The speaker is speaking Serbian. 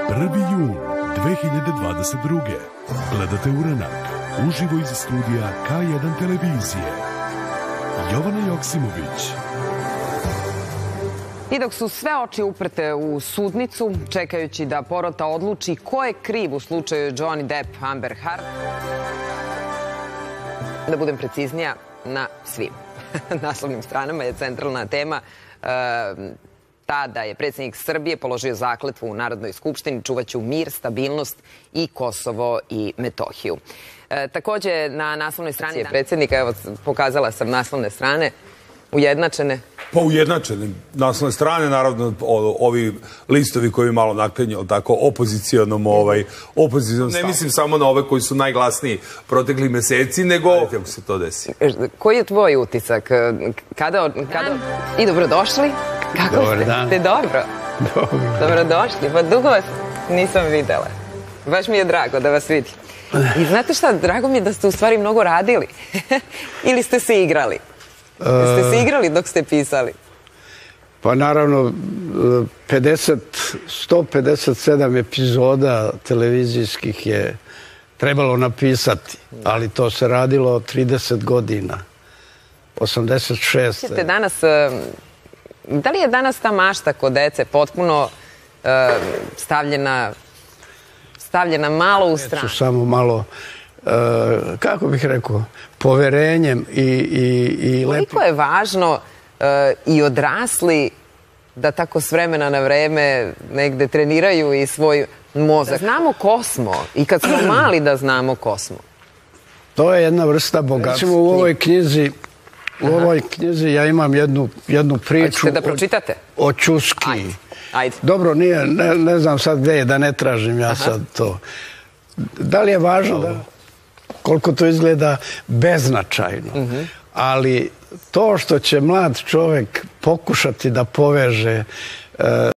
1. jun 2022. Gledate Uranak, uživo iz studija K1 televizije. Jovana Joksimović. I dok su sve oči uprte u sudnicu, čekajući da porota odluči ko je kriv u slučaju Johnny Depp Amber Heard, da budem preciznija, na svim naslovnim stranama je centralna tema ta da je predsjednik Srbije položio zakletvu u Narodnoj skupštini, čuvaću mir, stabilnost i Kosovo i Metohiju. Takođe, na naslovnoj strani je predsjednika, evo, pokazala sam naslovne strane, ujednačene. Pa ujednačene naslovne strane, naravno, ovi listovi koji malo nakrenju, tako, opozicionom, Ne mislim samo na ove koji su najglasniji protekli meseci, nego kako se to desi. Koji je tvoj utisak? I dobrodošli. Kako ste? Dobro. Dobrodošli. Pa dugo vas nisam videla. Baš mi je drago da vas vidim. I znate šta, drago mi je da ste u stvari mnogo radili. Ili ste se igrali? Ste se igrali dok ste pisali? Pa naravno, 157 epizoda televizijskih je trebalo napisati, ali to se radilo 30 godina. 86. Da li je danas ta mašta kod dece potpuno stavljena malo u stranu? Samo malo, kako bih rekao, poverenjem i koliko je važno i odrasli da tako s vremena na vreme negde treniraju i svoj mozak. Znamo ko smo i kad smo mali da znamo ko smo. To je jedna vrsta bogatstva. Recimo u ovoj knjizi ja imam jednu priču. Hoćete da pročitate? O Ćuski. Ajde. Dobro, ne znam sad gde je, da ne tražim ja sad to. Da li je važno da koliko to izgleda beznačajno, ali to što će mlad čovek pokušati da poveže